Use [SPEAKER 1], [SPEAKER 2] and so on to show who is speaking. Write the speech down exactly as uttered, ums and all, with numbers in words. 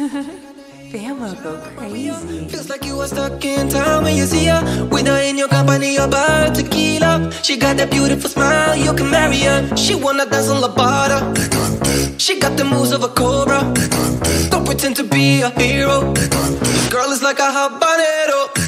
[SPEAKER 1] Fam will go crazy.
[SPEAKER 2] Feels like you are stuck in time when you see her. With her in your company, about tequila. She got that beautiful smile, you can marry her. She wanna dance on La Bada. She got the moves of a cobra. Don't pretend to be a hero. Girl is like a habanero.